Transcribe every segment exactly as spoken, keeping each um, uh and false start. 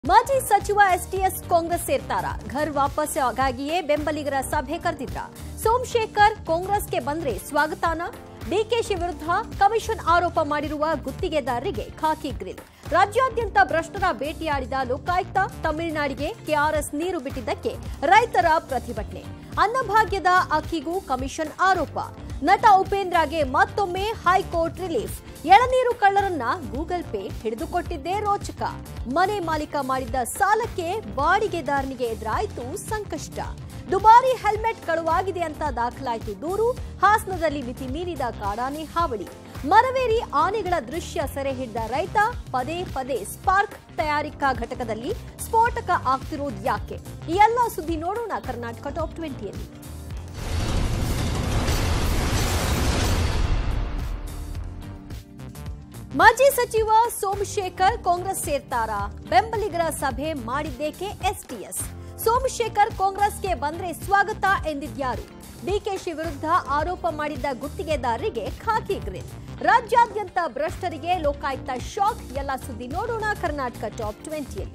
ಮಾಜಿ ಸಚಿವ ಎಸ್ಟಿಎಸ್ ಕಾಂಗ್ರೆಸ್ ಸೇರ್ತಾರ ಘರ್ ವಾಪಸ್ ಆಗಾಗಿಯೇ ಬೆಂಬಲಿಗರ ಸಭೆ ಕರೆದಿದ್ರ ಸೋಮಶೇಖರ್ ಕಾಂಗ್ರೆಸ್ಗೆ ಬಂದ್ರೆ ಸ್ವಾಗತಾನ ಡಿಕೆಶಿ ವಿರುದ್ಧ ಕಮಿಷನ್ ಆರೋಪ ಮಾಡಿರುವ ಗುತ್ತಿಗೆದಾರರಿಗೆ ಖಾಕಿ ಗ್ರಿಲ್ ರಾಜ್ಯಾದ್ಯಂತ ಭ್ರಷ್ಟರ ಭೇಟಿಯಾಡಿದ ಲೋಕಾಯುಕ್ತ ತಮಿಳುನಾಡಿಗೆ ಕೆಆರ್ಎಸ್ ನೀರು ಬಿಟ್ಟಿದ್ದಕ್ಕೆ ರೈತರ ಪ್ರತಿಭಟನೆ ಅನ್ನಭಾಗ್ಯದ ಅಕ್ಕಿಗೂ ಕಮಿಷನ್ ಆರೋಪ ನಟ ಉಪೇಂದ್ರಗೆ ಮತ್ತೊಮ್ಮೆ ಹೈಕೋರ್ಟ್ ರಿಲೀಫ್ ಎಳನೀರು ಕಳ್ಳರನ್ನ ಗೂಗಲ್ ಪೇ ಹಿಡಿದುಕೊಟ್ಟಿದ್ದೇ ರೋಚಕ ಮನೆ ಮಾಲೀಕ ಮಾಡಿದ್ದ ಸಾಲಕ್ಕೆ ಬಾಡಿಗೆದಾರನಿಗೆ ಎದುರಾಯಿತು ಸಂಕಷ್ಟ ದುಬಾರಿ ಹೆಲ್ಮೆಟ್ ಕಳುವಾಗಿದೆ ಅಂತ ದಾಖಲಾಯಿತು ದೂರು ಹಾಸನದಲ್ಲಿ ಮಿತಿ ಮೀರಿದ ಕಾಡಾನೆ ಹಾವಳಿ ಮರವೇರಿ ಆನೆಗಳ ದೃಶ್ಯ ಸೆರೆ ಹಿಡಿದ ರೈತ ಪದೇ ಪದೇ ಸ್ಪಾರ್ಕ್ ತಯಾರಿಕಾ ಘಟಕದಲ್ಲಿ ಸ್ಫೋಟಕ ಆಗ್ತಿರೋದು ಯಾಕೆ ಈ ಎಲ್ಲ ಸುದ್ದಿ ನೋಡೋಣ ಕರ್ನಾಟಕ ಟಾಪ್ ಟ್ವೆಂಟಿಯಲ್ಲಿ. ಮಾಜಿ ಸಚಿವ ಸೋಮಶೇಖರ್ ಕಾಂಗ್ರೆಸ್ ಸೇರ್ತಾರಾ ಬೆಂಬಲಿಗರ ಸಭೆ ಮಾಡಿದ್ದೇಕೆ ಎಸ್ಟಿಎಸ್ ಸೋಮಶೇಖರ್ ಕಾಂಗ್ರೆಸ್ಗೆ ಬಂದ್ರೆ ಸ್ವಾಗತ ಎಂದಿದ್ಯಾರು ಡಿಕೆಶಿ ವಿರುದ್ಧ ಆರೋಪ ಮಾಡಿದ್ದ ಗುತ್ತಿಗೆದಾರರಿಗೆ ಖಾಕಿ ಗ್ರಿಲ್ ರಾಜ್ಯಾದ್ಯಂತ ಭ್ರಷ್ಟರಿಗೆ ಲೋಕಾಯುಕ್ತ ಶಾಕ್ ಎಲ್ಲ ಸುದ್ದಿ ನೋಡೋಣ ಕರ್ನಾಟಕ ಟಾಪ್ ಟ್ವೆಂಟಿಯಲ್ಲಿ.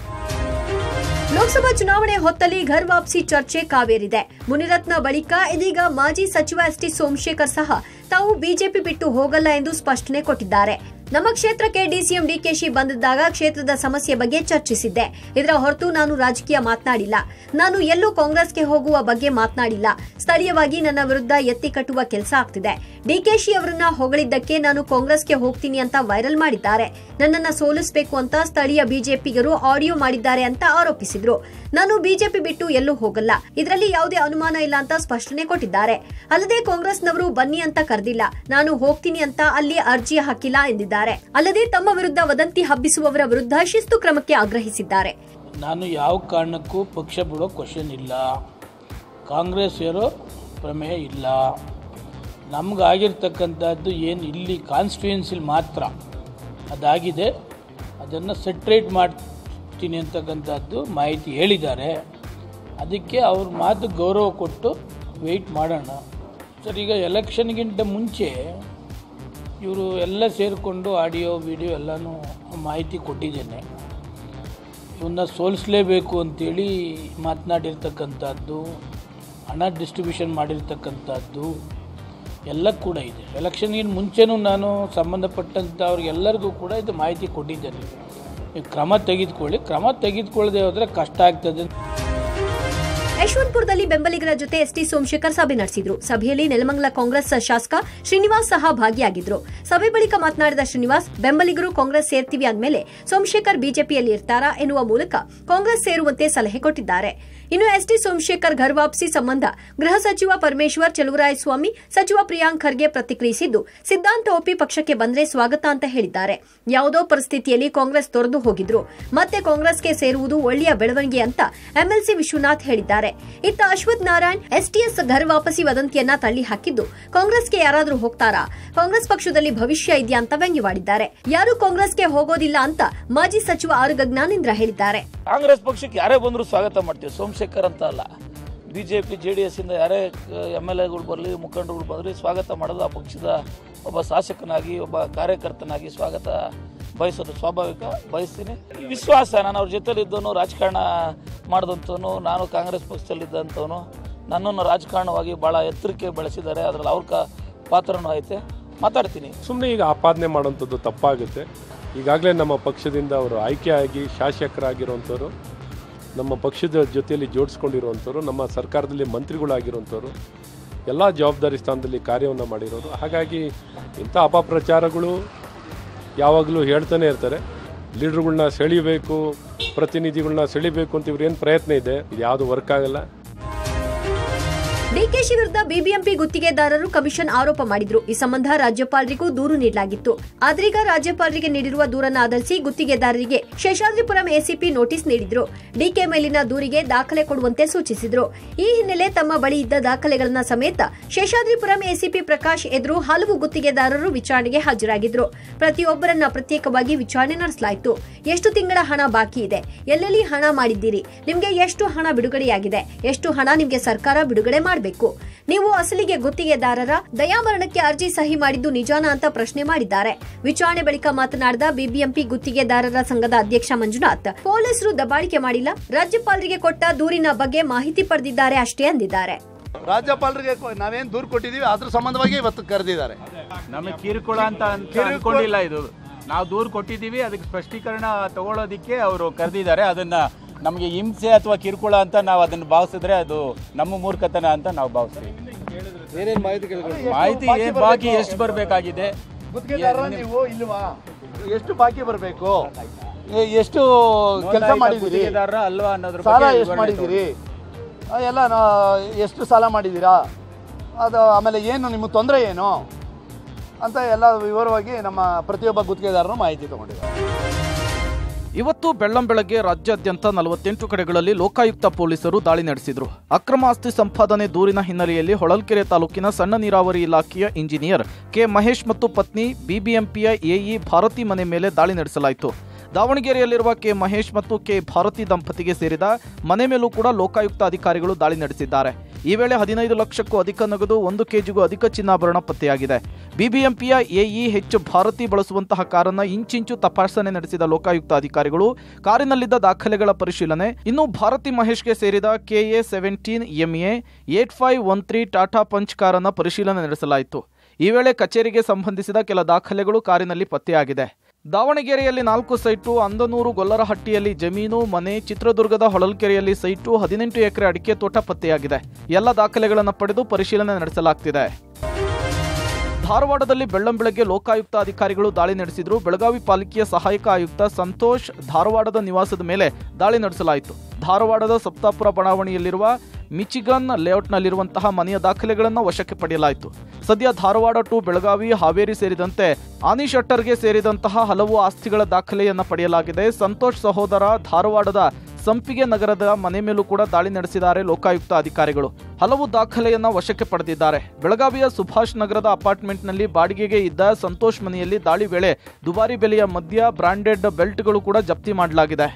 ಲೋಕಸಭಾ ಚುನಾವಣೆ ಹೊತ್ತಲ್ಲಿ ಘರ್ ವಾಪಸಿ ಚರ್ಚೆ ಕಾವೇರಿದೆ. ಮುನಿರತ್ನ ಬಳಿಕ ಇದೀಗ ಮಾಜಿ ಸಚಿವ ಎಸ್ಟಿ ಸೋಮಶೇಖರ್ ಸಹ ತಾವು ಬಿಜೆಪಿ ಬಿಟ್ಟು ಹೋಗಲ್ಲ ಎಂದು ಸ್ಪಷ್ಟನೆ ಕೊಟ್ಟಿದ್ದಾರೆ. ನಮ್ಮ ಕ್ಷೇತ್ರಕ್ಕೆ ಡಿಸಿಎಂ ಡಿಕೆಶಿ ಬಂದಿದ್ದಾಗ ಕ್ಷೇತ್ರದ ಸಮಸ್ಯೆ ಬಗ್ಗೆ ಚರ್ಚಿಸಿದ್ದೆ. ಇದರ ಹೊರತು ನಾನು ರಾಜಕೀಯ ಮಾತನಾಡಿಲ್ಲ. ನಾನು ಎಲ್ಲೂ ಕಾಂಗ್ರೆಸ್ಗೆ ಹೋಗುವ ಬಗ್ಗೆ ಮಾತನಾಡಿಲ್ಲ. ಸ್ಥಳೀಯವಾಗಿ ನನ್ನ ವಿರುದ್ಧ ಎತ್ತಿ ಕಟ್ಟುವ ಕೆಲಸ ಆಗ್ತಿದೆ. ಡಿಕೆಶಿ ಅವರನ್ನ ಹೊಗಳಿದ್ದಕ್ಕೆ ನಾನು ಕಾಂಗ್ರೆಸ್ಗೆ ಹೋಗ್ತೀನಿ ಅಂತ ವೈರಲ್ ಮಾಡಿದ್ದಾರೆ. ನನ್ನನ್ನ ಸೋಲಿಸಬೇಕು ಅಂತ ಸ್ಥಳೀಯ ಬಿಜೆಪಿಗರು ಆಡಿಯೋ ಮಾಡಿದ್ದಾರೆ ಅಂತ ಆರೋಪಿಸಿದ್ರು. ನಾನು ಬಿಜೆಪಿ ಬಿಟ್ಟು ಎಲ್ಲೂ ಹೋಗಲ್ಲ, ಇದರಲ್ಲಿ ಯಾವುದೇ ಅನುಮಾನ ಇಲ್ಲ ಅಂತ ಸ್ಪಷ್ಟನೆ ಕೊಟ್ಟಿದ್ದಾರೆ. ಅಲ್ಲದೆ ಕಾಂಗ್ರೆಸ್ನವರು ಬನ್ನಿ ಅಂತ ಕರೆದಿಲ್ಲ, ನಾನು ಹೋಗ್ತೀನಿ ಅಂತ ಅಲ್ಲಿ ಅರ್ಜಿ ಹಾಕಿಲ್ಲ ಎಂದಿದ್ದಾರೆ. ಅಲ್ಲದೆ ತಮ್ಮ ವಿರುದ್ಧ ವದಂತಿ ಹಬ್ಬಿಸುವವರ ವಿರುದ್ಧ ಶಿಸ್ತು ಕ್ರಮಕ್ಕೆ ಆಗ್ರಹಿಸಿದ್ದಾರೆ. ನಾನು ಯಾವ ಕಾರಣಕ್ಕೂ ಪಕ್ಷ ಬಿಡೋ ಕ್ವಶನ್ ಇಲ್ಲ, ಕಾಂಗ್ರೆಸ್ ಸೇರೋ ಪ್ರಮೇಯ ಇಲ್ಲ. ನಮಗಾಗಿರ್ತಕ್ಕಂಥದ್ದು ಏನು ಇಲ್ಲಿ ಕಾನ್ಸ್ಟಿಟ್ಯೂಯೆನ್ಸಿಲಿ ಮಾತ್ರ ಅದಾಗಿದೆ, ಅದನ್ನು ಸೆಟ್ರೇಟ್ ಮಾಡ್ತೀನಿ ಅಂತಕ್ಕಂಥದ್ದು ಮಾಹಿತಿ ಹೇಳಿದ್ದಾರೆ. ಅದಕ್ಕೆ ಅವ್ರ ಮಾತು ಗೌರವ ಕೊಟ್ಟು ವೆಯ್ಟ್ ಮಾಡೋಣ ಸರ್. ಈಗ ಎಲೆಕ್ಷನ್ಗಿಂತ ಮುಂಚೆ ಇವರು ಎಲ್ಲ ಸೇರಿಕೊಂಡು ಆಡಿಯೋ ವಿಡಿಯೋ ಎಲ್ಲನೂ ಮಾಹಿತಿ ಕೊಟ್ಟಿದ್ದೇನೆ. ಇವನ್ನ ಸೋಲಿಸಲೇಬೇಕು ಅಂತೇಳಿ ಮಾತನಾಡಿರ್ತಕ್ಕಂಥದ್ದು, ಹಣ ಡಿಸ್ಟ್ರಿಬ್ಯೂಷನ್ ಮಾಡಿರ್ತಕ್ಕಂಥದ್ದು ಎಲ್ಲ ಕೂಡ ಇದೆ. ಎಲೆಕ್ಷನ್ಗಿಂತ ಮುಂಚೆನೂ ನಾನು ಸಂಬಂಧಪಟ್ಟಂಥವ್ರಿಗೆಲ್ಲರಿಗೂ ಕೂಡ ಇದು ಮಾಹಿತಿ ಕೊಟ್ಟಿದ್ದೇನೆ. ನೀವು ಕ್ರಮ ತೆಗೆದುಕೊಳ್ಳಿ, ಕ್ರಮ ತೆಗೆದುಕೊಳ್ಳದೆ ಹೋದರೆ ಕಷ್ಟ ಆಗ್ತದೆ. ಯಶವಂತಪುರದಲ್ಲಿ ಬೆಂಬಲಿಗರ ಜೊತೆ ಎಸ್ಟಿ ಸೋಮಶೇಖರ್ ಸಭೆ ನಡೆಸಿದ್ರು. ಸಭೆಯಲ್ಲಿ ನೆಲಮಂಗಲ ಕಾಂಗ್ರೆಸ್ ಶಾಸಕ ಶ್ರೀನಿವಾಸ್ ಸಹ ಭಾಗಿಯಾಗಿದ್ರು. ಸಭೆ ಬಳಿಕ ಮಾತನಾಡಿದ ಶ್ರೀನಿವಾಸ್, ಬೆಂಬಲಿಗರು ಕಾಂಗ್ರೆಸ್ ಸೇರ್ತೀವಿ ಅಂದಮೇಲೆ ಸೋಮಶೇಖರ್ ಬಿಜೆಪಿಯಲ್ಲಿ ಇರ್ತಾರಾ ಎನ್ನುವ ಮೂಲಕ ಕಾಂಗ್ರೆಸ್ ಸೇರುವಂತೆ ಸಲಹೆ ಕೊಟ್ಟಿದ್ದಾರೆ. ಇನ್ನು ಎಸ್ಟಿ ಸೋಮಶೇಖರ್ ಘರ್ ವಾಪಸಿ ಸಂಬಂಧ ಗೃಹ ಸಚಿವ ಪರಮೇಶ್ವರ್ ಚಲುವರಾಯಸ್ವಾಮಿ, ಸಚಿವ ಪ್ರಿಯಾಂಕ್ ಖರ್ಗೆ ಪ್ರತಿಕ್ರಿಯಿಸಿದ್ದು, ಸಿದ್ಧಾಂತ ಒಪ್ಪಿ ಪಕ್ಷಕ್ಕೆ ಬಂದ್ರೆ ಸ್ವಾಗತ ಅಂತ ಹೇಳಿದ್ದಾರೆ. ಯಾವುದೋ ಪರಿಸ್ಥಿತಿಯಲ್ಲಿ ಕಾಂಗ್ರೆಸ್ ತೊರೆದು ಹೋಗಿದ್ರು, ಮತ್ತೆ ಕಾಂಗ್ರೆಸ್ಗೆ ಸೇರುವುದು ಒಳ್ಳೆಯ ಬೆಳವಣಿಗೆ ಅಂತ ಎಂಎಲ್ಸಿ ವಿಶ್ವನಾಥ್ ಹೇಳಿದ್ದಾರೆ. ಇತ್ತ ಅಶ್ವಥ್ ನಾರಾಯಣ್ ಎಸ್ಟಿಎಸ್ ಘರ್ ವಾಪಸಿ ವದಂತಿಯನ್ನ ತಳ್ಳಿ ಹಾಕಿದ್ದು, ಕಾಂಗ್ರೆಸ್ಗೆ ಯಾರಾದ್ರೂ ಹೋಗ್ತಾರಾ, ಕಾಂಗ್ರೆಸ್ ಪಕ್ಷದಲ್ಲಿ ಭವಿಷ್ಯ ಇದೆಯಾ ಅಂತ ವ್ಯಂಗ್ಯವಾಡಿದ್ದಾರೆ. ಯಾರು ಕಾಂಗ್ರೆಸ್ಗೆ ಹೋಗೋದಿಲ್ಲ ಅಂತ ಮಾಜಿ ಸಚಿವ ಆರ್ ಜ್ಞಾನೇಂದ್ರ ಹೇಳಿದ್ದಾರೆ. ಕಾಂಗ್ರೆಸ್ ಪಕ್ಷಕ್ಕೆ ಯಾರೇ ಬಂದರೂ ಸ್ವಾಗತ ಮಾಡ್ತೀವಿ, ಸೋಮಶೇಖರ್ ಅಂತ ಅಲ್ಲ. ಬಿಜೆಪಿ ಜೆಡಿಎಸ್ ಇಂದ ಯಾರೇ ಎಮ್ ಎಲ್ ಎಗಳು ಬರಲಿ, ಮುಖಂಡರುಗಳು ಬರಲಿ, ಸ್ವಾಗತ ಮಾಡೋದು ಆ ಪಕ್ಷದ ಒಬ್ಬ ಶಾಸಕನಾಗಿ, ಒಬ್ಬ ಕಾರ್ಯಕರ್ತನಾಗಿ ಸ್ವಾಗತ ಬಯಸೋದು ಸ್ವಾಭಾವಿಕ, ಬಯಸ್ತೀನಿ. ವಿಶ್ವಾಸ, ನಾನು ಅವ್ರ ಜೊತೆಲಿದ್ದವನು, ರಾಜಕಾರಣ ಮಾಡಿದಂಥವನು, ನಾನು ಕಾಂಗ್ರೆಸ್ ಪಕ್ಷದಲ್ಲಿದ್ದಂಥವನು. ನನ್ನನ್ನು ರಾಜಕಾರಣವಾಗಿ ಭಾಳ ಎತ್ತರಕ್ಕೆ ಬೆಳೆಸಿದ್ದಾರೆ, ಅದರಲ್ಲಿ ಅವ್ರ ಕ ಪಾತ್ರನೂ ಐತೆ. ಮಾತಾಡ್ತೀನಿ. ಸುಮ್ಮನೆ ಈಗ ಆಪಾದನೆ ಮಾಡೋಂಥದ್ದು ತಪ್ಪಾಗುತ್ತೆ. ಈಗಾಗಲೇ ನಮ್ಮ ಪಕ್ಷದಿಂದ ಅವರು ಆಯ್ಕೆಯಾಗಿ ಶಾಸಕರಾಗಿರುವಂಥವ್ರು, ನಮ್ಮ ಪಕ್ಷದ ಜೊತೆಯಲ್ಲಿ ಜೋಡಿಸ್ಕೊಂಡಿರುವಂಥವ್ರು, ನಮ್ಮ ಸರ್ಕಾರದಲ್ಲಿ ಮಂತ್ರಿಗಳಾಗಿರುವಂಥವ್ರು, ಎಲ್ಲ ಜವಾಬ್ದಾರಿ ಸ್ಥಾನದಲ್ಲಿ ಕಾರ್ಯವನ್ನು ಮಾಡಿರೋರು. ಹಾಗಾಗಿ ಇಂಥ ಅಪಪ್ರಚಾರಗಳು ಯಾವಾಗಲೂ ಹೇಳ್ತಾನೆ ಇರ್ತಾರೆ. ಲೀಡರ್ಗಳನ್ನ ಸೆಳಿಬೇಕು, ಪ್ರತಿನಿಧಿಗಳನ್ನ ಸೆಳಿಬೇಕು ಅಂತ ಇವ್ರೇನು ಪ್ರಯತ್ನ ಇದೆ, ಇದು ಯಾವುದು ವರ್ಕ್ ಆಗಲ್ಲ. ಡಿಕೆಶಿ ವಿರುದ್ಧ ಬಿಬಿಎಂಪಿ ಗುತ್ತಿಗೆದಾರರು ಕಮಿಷನ್ ಆರೋಪ ಮಾಡಿದ್ರು. ಈ ಸಂಬಂಧ ರಾಜ್ಯಪಾಲರಿಗೂ ದೂರು ನೀಡಲಾಗಿತ್ತು. ಆದ್ರೀಗ ರಾಜ್ಯಪಾಲರಿಗೆ ನೀಡಿರುವ ದೂರನ್ನು ಆಧರಿಸಿ ಗುತ್ತಿಗೆದಾರರಿಗೆ ಶೇಷಾದ್ರಿಪುರಂ ಎಸಿಪಿ ನೋಟಿಸ್ ನೀಡಿದ್ರು. ಡಿಕೆ ಮೇಲಿನ ದೂರಿಗೆ ದಾಖಲೆ ಕೊಡುವಂತೆ ಸೂಚಿಸಿದ್ರು. ಈ ಹಿನ್ನೆಲೆ ತಮ್ಮ ಬಳಿ ಇದ್ದ ದಾಖಲೆಗಳನ್ನ ಸಮೇತ ಶೇಷಾದ್ರಿಪುರಂ ಎಸಿಪಿ ಪ್ರಕಾಶ್ ಎದುರು ಹಲವು ಗುತ್ತಿಗೆದಾರರು ವಿಚಾರಣೆಗೆ ಹಾಜರಾಗಿದ್ರು. ಪ್ರತಿಯೊಬ್ಬರನ್ನ ಪ್ರತ್ಯೇಕವಾಗಿ ವಿಚಾರಣೆ ನಡೆಸಲಾಯಿತು. ಎಷ್ಟು ತಿಂಗಳ ಹಣ ಬಾಕಿ ಇದೆ, ಎಲ್ಲೆಲ್ಲಿ ಹಣ ಮಾಡಿದ್ದೀರಿ, ನಿಮಗೆ ಎಷ್ಟು ಹಣ ಬಿಡುಗಡೆಯಾಗಿದೆ, ಎಷ್ಟು ಹಣ ನಿಮಗೆ ಸರ್ಕಾರ ಬಿಡುಗಡೆ ಮಾಡಬೇಕು, ನೀವು ಅಸಲಿಗೆ ಗುತ್ತಿಗೆದಾರರ ದಯಾಮರಣಕ್ಕೆ ಅರ್ಜಿ ಸಹಿ ಮಾಡಿದ್ದು ನಿಜಾನ ಅಂತ ಪ್ರಶ್ನೆ ಮಾಡಿದ್ದಾರೆ. ವಿಚಾರಣೆ ಬಳಿಕ ಮಾತನಾಡಿದ ಬಿಬಿಎಂಪಿ ಗುತ್ತಿಗೆದಾರರ ಸಂಘದ ಅಧ್ಯಕ್ಷ ಮಂಜುನಾಥ್, ಪೊಲೀಸರು ದಬ್ಬಾಳಿಕೆ ಮಾಡಿಲ್ಲ, ರಾಜ್ಯಪಾಲರಿಗೆ ಕೊಟ್ಟ ದೂರಿನ ಬಗ್ಗೆ ಮಾಹಿತಿ ಪಡೆದಿದ್ದಾರೆ ಅಷ್ಟೇ ಅಂದಿದ್ದಾರೆ. ರಾಜ್ಯಪಾಲರಿಗೆ ನಾವೇನ್ ದೂರು ಕೊಟ್ಟಿದೀವಿ ಅದ್ರ ಸಂಬಂಧವಾಗಿ ಇವತ್ತು ಕರೆದಿದ್ದಾರೆ. ನಮಗೆ ಕಿರುಕುಳ ಅಂತ ಅನ್ಕೊಂಡಿಲ್ಲ, ಇದು ನಾವು ದೂರು ಕೊಟ್ಟಿದ್ದೀವಿ, ಅದಕ್ಕೆ ಸ್ಪಷ್ಟೀಕರಣ ತಗೊಳ್ಳೋದಿಕ್ಕೆ ಅವರು ಕರೆದಿದ್ದಾರೆ. ಅದನ್ನ ನಮಗೆ ಹಿಂಸೆ ಅಥವಾ ಕಿರುಕುಳ ಅಂತ ನಾವು ಅದನ್ನು ಭಾವಿಸಿದ್ರೆ ಅದು ನಮ್ಮ ಮೂರ್ಖತನ ಅಂತ ನಾವು ಭಾವಿಸ್ತೀವಿ. ಏನೇನು ಮಾಹಿತಿ ಮಾಹಿತಿ ಏನು ಬಾಕಿ ಎಷ್ಟು ಬರಬೇಕಾಗಿದೆ, ನೀವು ಇಲ್ವಾ, ಎಷ್ಟು ಬಾಕಿ ಬರಬೇಕು, ಎಷ್ಟು ಕೆಲಸ ಮಾಡಿದ್ದೀರಿ ಅಲ್ವಾ ಅನ್ನೋದ್ರ ಸಾಲ ಎಷ್ಟು ಮಾಡಿದ್ದೀರಿ, ಎಲ್ಲ ಎಷ್ಟು ಸಾಲ ಮಾಡಿದ್ದೀರಾ, ಅದು ಆಮೇಲೆ ಏನು ನಿಮ್ಮ ತೊಂದರೆ ಏನು ಅಂತ ಎಲ್ಲ ವಿವರವಾಗಿ ನಮ್ಮ ಪ್ರತಿಯೊಬ್ಬ ಗುತ್ತಿಗೆದಾರರು ಮಾಹಿತಿ ತಗೊಂಡಿದ್ದಾರೆ. ಇವತ್ತು ಬೆಳ್ಳಂಬೆಳಗ್ಗೆ ರಾಜ್ಯಾದ್ಯಂತ ನಲವತ್ತೆಂಟು ಕಡೆಗಳಲ್ಲಿ ಲೋಕಾಯುಕ್ತ ಪೊಲೀಸರು ದಾಳಿ ನಡೆಸಿದರು. ಅಕ್ರಮ ಆಸ್ತಿ ಸಂಪಾದನೆ ದೂರಿನ ಹಿನ್ನೆಲೆಯಲ್ಲಿ ಹೊಳಲ್ಕೆರೆ ತಾಲೂಕಿನ ಸಣ್ಣ ನೀರಾವರಿ ಇಲಾಖೆಯ ಇಂಜಿನಿಯರ್ ಕೆ ಮಹೇಶ್ ಮತ್ತು ಪತ್ನಿ ಬಿಬಿಎಂಪಿಯ ಎಇ ಭಾರತಿ ಮನೆ ಮೇಲೆ ದಾಳಿ ನಡೆಸಲಾಯಿತು. ದಾವಣಗೆರೆಯಲ್ಲಿರುವ ಕೆ ಮಹೇಶ್ ಮತ್ತು ಕೆ ಭಾರತಿ ದಂಪತಿಗೆ ಸೇರಿದ ಮನೆ ಮೇಲೂ ಕೂಡ ಲೋಕಾಯುಕ್ತ ಅಧಿಕಾರಿಗಳು ದಾಳಿ ನಡೆಸಿದ್ದಾರೆ. ಈ ವೇಳೆ ಹದಿನೈದು ಲಕ್ಷಕ್ಕೂ ಅಧಿಕ ನಗದು, ಒಂದು ಕೆಜಿಗೂ ಅಧಿಕ ಚಿನ್ನಾಭರಣ ಪತ್ತೆಯಾಗಿದೆ. ಬಿಬಿಎಂಪಿಯ ಎಇ ಎಚ್ ಭಾರತಿ ಬಳಸುವಂತಹ ಕಾರನ್ನ ಇಂಚಿಂಚು ತಪಾಸಣೆ ನಡೆಸಿದ ಲೋಕಾಯುಕ್ತ ಅಧಿಕಾರಿಗಳು ಕಾರಿನಲ್ಲಿದ್ದ ದಾಖಲೆಗಳ ಪರಿಶೀಲನೆ, ಇನ್ನು ಭಾರತಿ ಮಹೇಶ್ಗೆ ಸೇರಿದ KA seventeen MA eight five one three Tata Punch ಕಾರನ್ನ ಪರಿಶೀಲನೆ ನಡೆಸಲಾಯಿತು. ಈ ವೇಳೆ ಕಚೇರಿಗೆ ಸಂಬಂಧಿಸಿದ ಕೆಲ ದಾಖಲೆಗಳು ಕಾರಿನಲ್ಲಿ ಪತ್ತೆಯಾಗಿದೆ. ದಾವಣಗೆರೆಯಲ್ಲಿ ನಾಲ್ಕು ಸೈಟು, ಅಂದನೂರು ಗೊಲ್ಲರಹಟ್ಟಿಯಲ್ಲಿ ಜಮೀನು, ಮನೆ, ಚಿತ್ರದುರ್ಗದ ಹೊಳಲ್ಕೆರೆಯಲ್ಲಿ ಸೈಟು, ಹದಿನೆಂಟು ಎಕರೆ ಅಡಿಕೆ ತೋಟ ಪತ್ತೆಯಾಗಿದೆ. ಎಲ್ಲ ದಾಖಲೆಗಳನ್ನು ಪಡೆದು ಪರಿಶೀಲನೆ ನಡೆಸಲಾಗುತ್ತಿದೆ. ಧಾರವಾಡದಲ್ಲಿ ಬೆಳ್ಳಂಬೆಳಗ್ಗೆ ಲೋಕಾಯುಕ್ತ ಅಧಿಕಾರಿಗಳು ದಾಳಿ ನಡೆಸಿದ್ರು. ಬೆಳಗಾವಿ ಪಾಲಿಕೆಯ ಸಹಾಯಕ ಆಯುಕ್ತ ಸಂತೋಷ್ ಧಾರವಾಡದ ನಿವಾಸದ ಮೇಲೆ ದಾಳಿ ನಡೆಸಲಾಯಿತು. ಧಾರವಾಡದ ಸಪ್ತಾಪುರ ಬಡಾವಣೆಯಲ್ಲಿರುವ ಮಿಚಿಗನ್ ಲೇಔಟ್ನಲ್ಲಿರುವಂತಹ ಮನೆಯ ದಾಖಲೆಗಳನ್ನು ವಶಕ್ಕೆ ಪಡೆಯಲಾಯಿತು. ಸದ್ಯ ಧಾರವಾಡ ಟು ಬೆಳಗಾವಿ, ಹಾವೇರಿ ಸೇರಿದಂತೆ ಆನಿ ಶೆಟ್ಟರ್ಗೆ ಸೇರಿದಂತಹ ಹಲವು ಆಸ್ತಿಗಳ ದಾಖಲೆಯನ್ನು ಪಡೆಯಲಾಗಿದೆ. ಸಂತೋಷ್ ಸಹೋದರ ಧಾರವಾಡದ ಸಂಪಿಗೆ ನಗರದ ಮನೆ ಮೇಲೂ ಕೂಡ ದಾಳಿ ನಡೆಸಿದ್ದಾರೆ ಲೋಕಾಯುಕ್ತ ಅಧಿಕಾರಿಗಳು. ಹಲವು ದಾಖಲೆಯನ್ನ ವಶಕ್ಕೆ ಪಡೆದಿದ್ದಾರೆ. ಬೆಳಗಾವಿಯ ಸುಭಾಷ್ ನಗರದ ಅಪಾರ್ಟ್ಮೆಂಟ್ನಲ್ಲಿ ಬಾಡಿಗೆಗೆ ಇದ್ದ ಸಂತೋಷ್ ಮನೆಯಲ್ಲಿ ದಾಳಿ ವೇಳೆ ದುಬಾರಿ ಬೆಲೆಯ ಮದ್ಯ, ಬ್ರಾಂಡೆಡ್ ಬೆಲ್ಟ್ಗಳು ಕೂಡ ಜಪ್ತಿ ಮಾಡಲಾಗಿದೆ.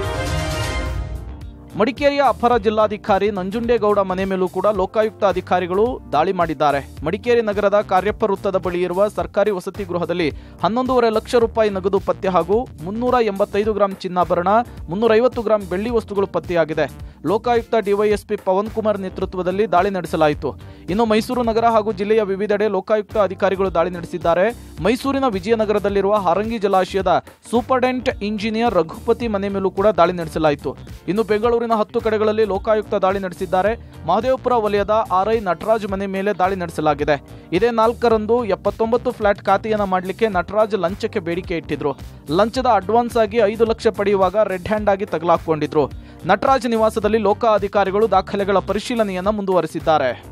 ಮಡಿಕೇರಿಯ ಅಪರ ಜಿಲ್ಲಾಧಿಕಾರಿ ನಂಜುಂಡೇಗೌಡ ಮನೆ ಮೇಲೂ ಕೂಡ ಲೋಕಾಯುಕ್ತ ಅಧಿಕಾರಿಗಳು ದಾಳಿ ಮಾಡಿದ್ದಾರೆ. ಮಡಿಕೇರಿ ನಗರದ ಕಾರ್ಯಪ್ಪ ವೃತ್ತದ ಬಳಿ ಇರುವ ಸರ್ಕಾರಿ ವಸತಿ ಗೃಹದಲ್ಲಿ ಹನ್ನೊಂದೂವರೆ ಲಕ್ಷ ರೂಪಾಯಿ ನಗದು ಪತ್ತೆ ಹಾಗೂ ಮುನ್ನೂರ ಎಂಬತ್ತೈದು ಗ್ರಾಂ ಚಿನ್ನಾಭರಣ, ಮುನ್ನೂರ ಐವತ್ತು ಗ್ರಾಂ ಬೆಳ್ಳಿ ವಸ್ತುಗಳು ಪತ್ತೆಯಾಗಿದೆ. ಲೋಕಾಯುಕ್ತ ಡಿವೈಎಸ್ಪಿ ಪವನ್ ಕುಮಾರ್ ನೇತೃತ್ವದಲ್ಲಿ ದಾಳಿ ನಡೆಸಲಾಯಿತು. ಇನ್ನು ಮೈಸೂರು ನಗರ ಹಾಗೂ ಜಿಲ್ಲೆಯ ವಿವಿಧೆಡೆ ಲೋಕಾಯುಕ್ತ ಅಧಿಕಾರಿಗಳು ದಾಳಿ ನಡೆಸಿದ್ದಾರೆ. ಮೈಸೂರಿನ ವಿಜಯನಗರದಲ್ಲಿರುವ ಹಾರಂಗಿ ಜಲಾಶಯದ ಸೂಪರ್ಡೆಂಟ್ ಇಂಜಿನಿಯರ್ ರಘುಪತಿ ಮನೆ ಮೇಲೂ ಕೂಡ ದಾಳಿ ನಡೆಸಲಾಯಿತು. ಇನ್ನು ಬೆಂಗಳೂರಿನ ಹತ್ತು ಕಡೆಗಳಲ್ಲಿ ಲೋಕಾಯುಕ್ತ ದಾಳಿ ನಡೆಸಿದ್ದಾರೆ. ಮಹದೇವಪುರ ವಲಯದ ಆರ್ಐ ನಟರಾಜ್ ಮನೆ ಮೇಲೆ ದಾಳಿ ನಡೆಸಲಾಗಿದೆ. ಇದೇ ನಾಲ್ಕರಂದು ಎಪ್ಪತ್ತೊಂಬತ್ತು ಫ್ಲಾಟ್ ಖಾತೆಯನ್ನು ಮಾಡಲಿಕ್ಕೆ ನಟರಾಜ್ ಲಂಚಕ್ಕೆ ಬೇಡಿಕೆ ಇಟ್ಟಿದ್ರು. ಲಂಚದ ಅಡ್ವಾನ್ಸ್ ಆಗಿ ಐದು ಲಕ್ಷ ಪಡೆಯುವಾಗ ರೆಡ್ ಹ್ಯಾಂಡ್ ಆಗಿ ತಗಲಾಕೊಂಡಿದ್ರು. ನಟರಾಜ್ ನಿವಾಸದಲ್ಲಿ ಲೋಕ ಅಧಿಕಾರಿಗಳು ದಾಖಲೆಗಳ ಪರಿಶೀಲನೆಯನ್ನು ಮುಂದುವರೆಸಿದ್ದಾರೆ.